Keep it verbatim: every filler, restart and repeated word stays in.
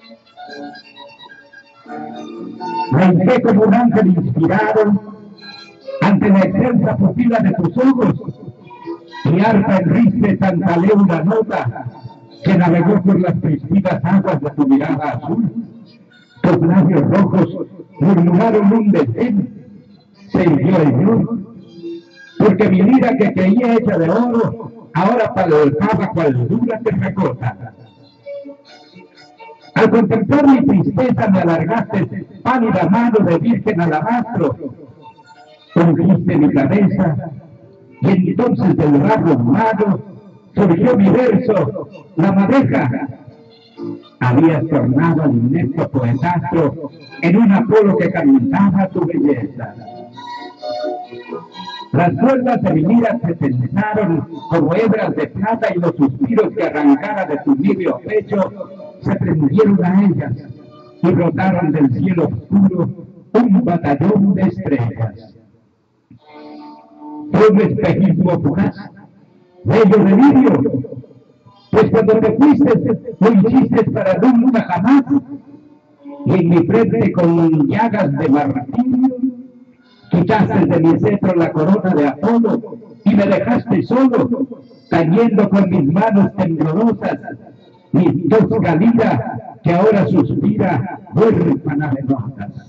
Me hinqué como un ángel inspirado ante la extensa pupila de tus ojos, y harta en riste tantalé una nota que navegó por las priscinas aguas de tu mirada azul. Tus labios rojos murmuraron un desdén, se irguió el yo, porque mi vida que creía hecha de oro, ahora palpaba cual dura terracota. Al contemplar mi tristeza me alargaste pálida mano de virgen alabastro, ungiste mi cabeza, y entonces del barro humano surgió mi verso, la madeja. Habías tornado al inepto poetastro en un Apolo que cantaba tu belleza. Las cuerdas de mi lira se tensaron como hebras de plata, y los suspiros que arrancara de tu níveo pecho se prendieron a ellas y brotaron del cielo oscuro un batallón de estrellas. Fue un espejismo fugaz, bello delirio, pues cuando te fuiste lo hiciste para nunca jamás, y en mi frente con llagas de martirio quitaste de mi cetro la corona de Apolo y me dejaste solo, tañendo con mis manos temblorosas mi tosca lira que ahora suspira huérfana de notas.